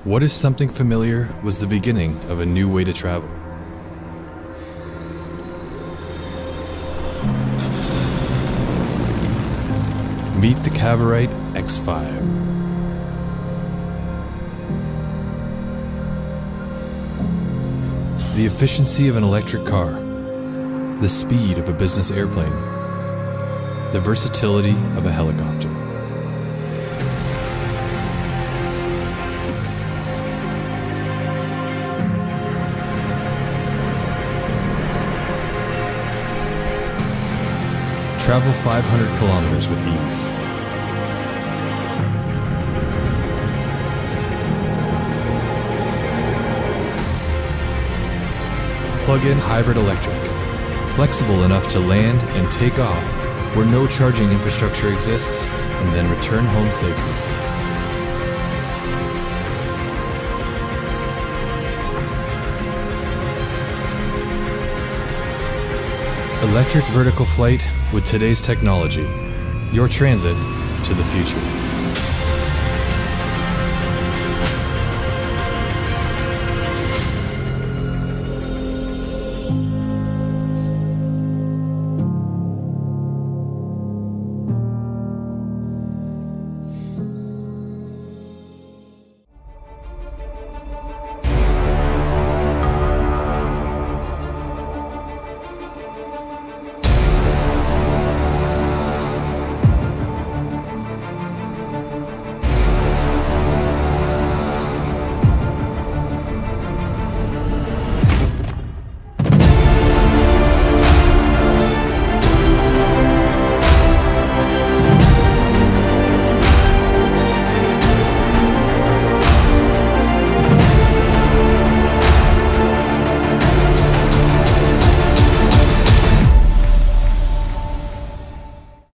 What if something familiar was the beginning of a new way to travel? Meet the Cavorite X5. The efficiency of an electric car, the speed of a business airplane, the versatility of a helicopter. Travel 500 kilometers with ease. Plug-in hybrid electric, flexible enough to land and take off where no charging infrastructure exists, and then return home safely. Electric vertical flight with today's technology. Your transit to the future.